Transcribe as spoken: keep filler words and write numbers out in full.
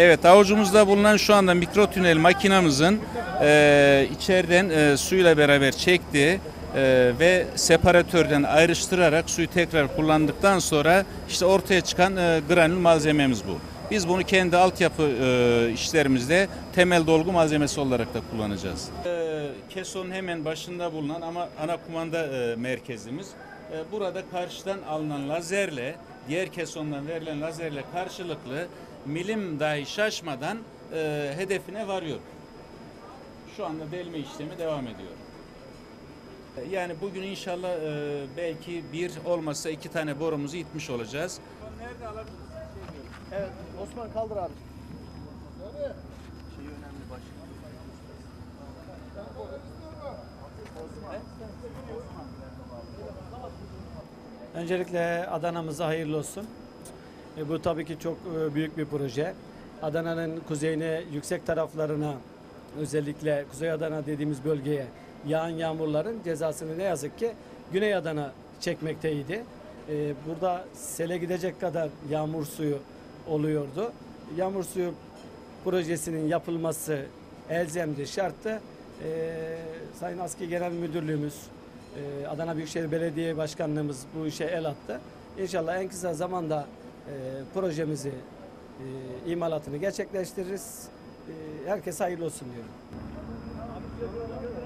Evet, avucumuzda bulunan şu anda mikrotünel makinamızın e, içeriden e, suyla beraber çektiği e, ve separatörden ayrıştırarak suyu tekrar kullandıktan sonra işte ortaya çıkan e, granül malzememiz bu. Biz bunu kendi altyapı e, işlerimizde temel dolgu malzemesi olarak da kullanacağız. E, Kesonun hemen başında bulunan ama ana kumanda e, merkezimiz. E, burada karşıdan alınan lazerle, diğer kesondan verilen lazerle karşılıklı milim dahi şaşmadan e, hedefine varıyor. Şu anda delme işlemi devam ediyor. Yani bugün inşallah e, belki bir olmasa iki tane borumuzu itmiş olacağız. Nerede alabiliriz? Evet, Osman kaldır abi. Şey önemli başka. Öncelikle Adana'mıza hayırlı olsun. E, bu tabii ki çok e, büyük bir proje. Adana'nın kuzeyine, yüksek taraflarına, özellikle Kuzey Adana dediğimiz bölgeye yağan yağmurların cezasını ne yazık ki Güney Adana çekmekteydi. E, burada sele gidecek kadar yağmur suyu oluyordu. Yağmur suyu projesinin yapılması elzemdi, şarttı. E, Sayın Askeri Genel Müdürlüğümüz, e, Adana Büyükşehir Belediye Başkanlığımız bu işe el attı. İnşallah en kısa zamanda e, projemizi, e, imalatını gerçekleştiririz. E, herkese hayırlı olsun diyorum.